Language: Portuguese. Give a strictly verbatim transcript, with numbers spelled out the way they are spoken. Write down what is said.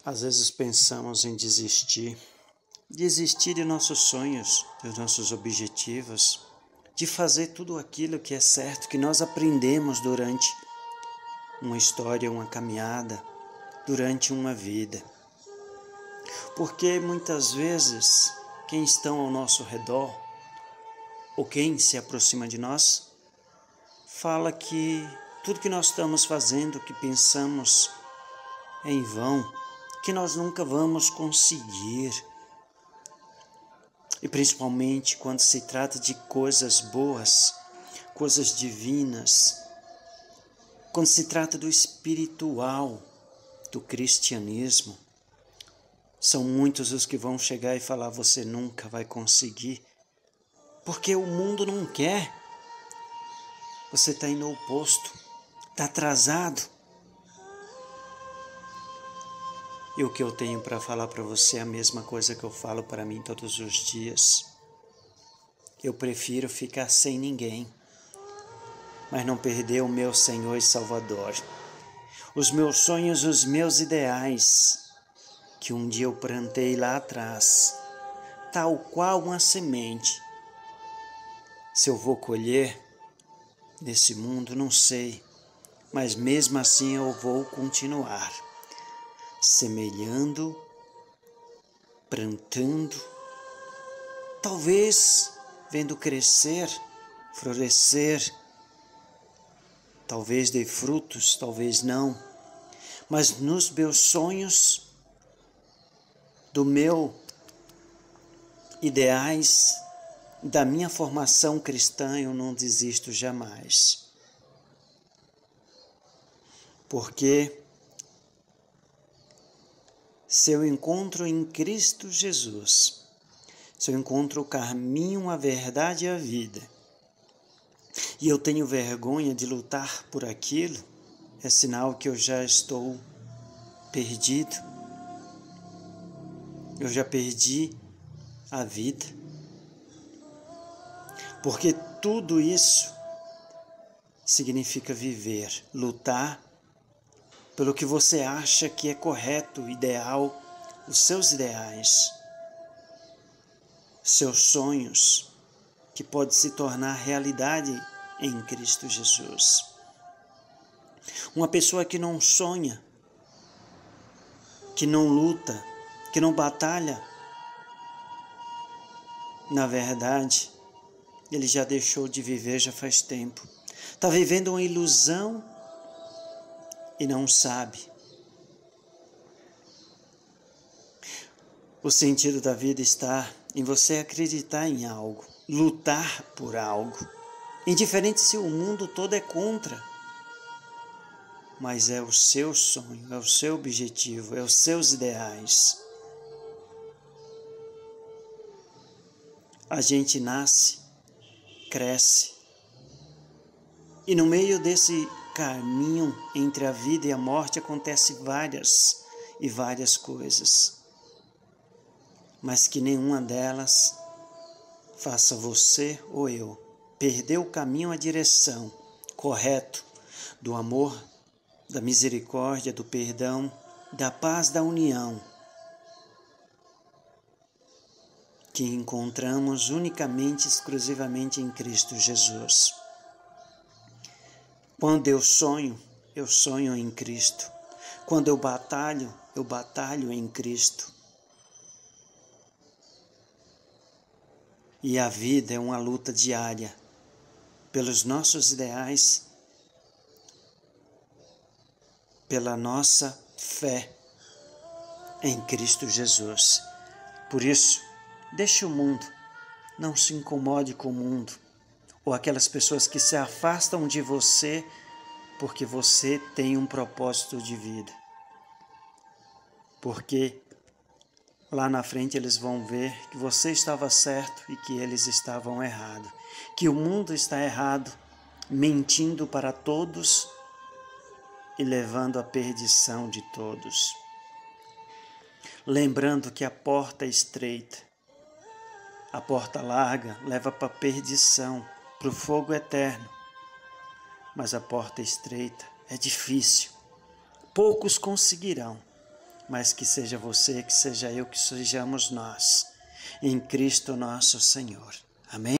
Às vezes pensamos em desistir, desistir de nossos sonhos, dos nossos objetivos, de fazer tudo aquilo que é certo, que nós aprendemos durante uma história, uma caminhada, durante uma vida. Porque muitas vezes quem estão ao nosso redor, ou quem se aproxima de nós, fala que tudo que nós estamos fazendo, que pensamos é em vão, que nós nunca vamos conseguir. E principalmente quando se trata de coisas boas, coisas divinas, quando se trata do espiritual, do cristianismo, são muitos os que vão chegar e falar: você nunca vai conseguir, porque o mundo não quer. Você está indo ao oposto, está atrasado. E o que eu tenho para falar para você é a mesma coisa que eu falo para mim todos os dias. Eu prefiro ficar sem ninguém, mas não perder o meu Senhor e Salvador. Os meus sonhos, os meus ideais, que um dia eu plantei lá atrás, tal qual uma semente. Se eu vou colher nesse mundo, não sei, mas mesmo assim eu vou continuar semeando, plantando, talvez vendo crescer, florescer, talvez dê frutos, talvez não, mas nos meus sonhos, do meu ideais, da minha formação cristã, eu não desisto jamais. Porque se eu encontro em Cristo Jesus, se eu encontro o caminho, a verdade e a vida, e eu tenho vergonha de lutar por aquilo, é sinal que eu já estou perdido. Eu já perdi a vida. Porque tudo isso significa viver, lutar pelo que você acha que é correto, ideal, os seus ideais, seus sonhos, que pode se tornar realidade em Cristo Jesus. Uma pessoa que não sonha, que não luta, que não batalha, na verdade, ele já deixou de viver já faz tempo. Está vivendo uma ilusão e não sabe. O sentido da vida está em você acreditar em algo, lutar por algo, indiferente se o mundo todo é contra, mas é o seu sonho, é o seu objetivo, é os seus ideais. A gente nasce, cresce, e no meio desse caminho entre a vida e a morte acontecem várias e várias coisas, mas que nenhuma delas faça você ou eu perder o caminho, a direção correto do amor, da misericórdia, do perdão, da paz, da união, que encontramos unicamente, exclusivamente em Cristo Jesus. Quando eu sonho, eu sonho em Cristo. Quando eu batalho, eu batalho em Cristo. E a vida é uma luta diária pelos nossos ideais, pela nossa fé em Cristo Jesus. Por isso, deixe o mundo, não se incomode com o mundo, ou aquelas pessoas que se afastam de você porque você tem um propósito de vida. Porque lá na frente eles vão ver que você estava certo e que eles estavam errados, que o mundo está errado, mentindo para todos e levando à perdição de todos. Lembrando que a porta é estreita, a porta larga leva para a perdição, para o fogo eterno. Mas a porta estreita é difícil. Poucos conseguirão. mas que seja você, que seja eu, que sejamos nós, em Cristo nosso Senhor. Amém?